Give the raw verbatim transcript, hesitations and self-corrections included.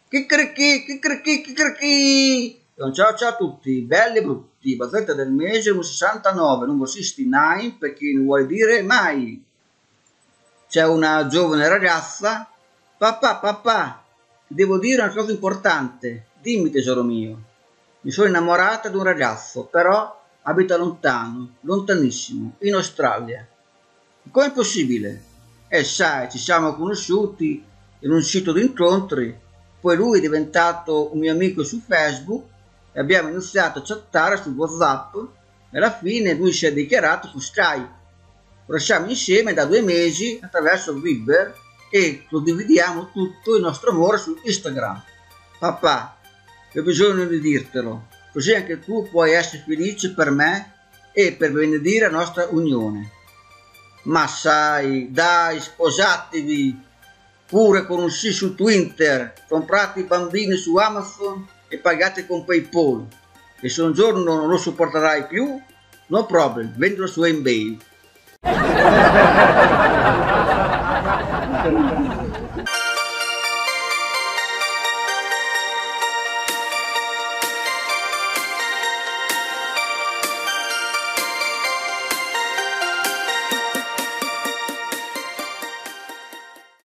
Chicchirichì, chicchirichì, chicchirichì. Un ciao ciao a tutti, belli e brutti, barzelletta del mese numero sessantanove, numero sessantanove per chi non vuole dire mai. C'è una giovane ragazza, papà, papà, ti devo dire una cosa importante, dimmi tesoro mio. Mi sono innamorata di un ragazzo, però abita lontano, lontanissimo, in Australia. Com'è possibile? Eh sai, ci siamo conosciuti in un sito di incontri, poi lui è diventato un mio amico su Facebook e abbiamo iniziato a chattare su WhatsApp e alla fine lui si è dichiarato su Skype. Ora siamo insieme da due mesi attraverso Viber e condividiamo tutto il nostro amore su Instagram. Papà, ho bisogno di dirtelo, così anche tu puoi essere felice per me e per benedire la nostra unione. Ma sai, dai, sposatevi, pure con un sì su Twitter, comprate i bambini su Amazon e pagate con PayPal. E se un giorno non lo sopporterai più, no problem, vendilo su eBay.